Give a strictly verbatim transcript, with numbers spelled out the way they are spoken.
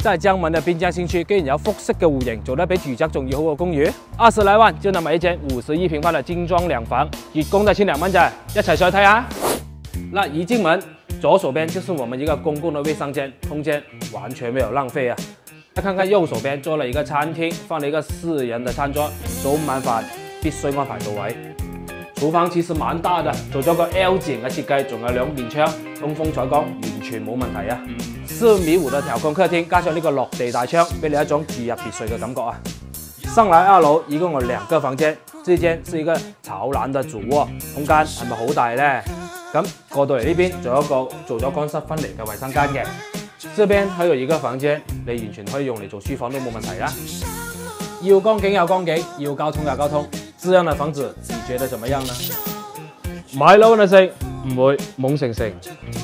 在江門的濱江新區，居然有複式嘅戶型，做得比住宅仲要好嘅公寓，二十來萬就能買一間五十一平方嘅精裝兩房，月供就千零蚊咋，一齊上去睇下。那一進門，左手邊就是我們一個公共的衛生間，空間完全沒有浪費啊。再看看右手邊做了一個餐廳，放了一個四人的餐桌，早午晚飯必須安排到位。廚房其實蠻大的，做咗個 L 字形嘅設計，仲有兩面窗，通風採光，完全冇問題啊！四米五的調控客廳，加上呢個落地大窗，俾你一種住入別墅嘅感覺啊！上來二樓，一共有兩個房間，這間是一個朝南的主臥，空間係咪好大呢？咁過到嚟呢邊，仲有一個做咗乾濕分離嘅衛生間嘅。這邊還有一個房間，你完全可以用嚟做書房都冇問題啦。要光景有光景，要交通有交通，這樣的房子你覺得怎麼樣呢？買樓嗰陣時唔會懵成成。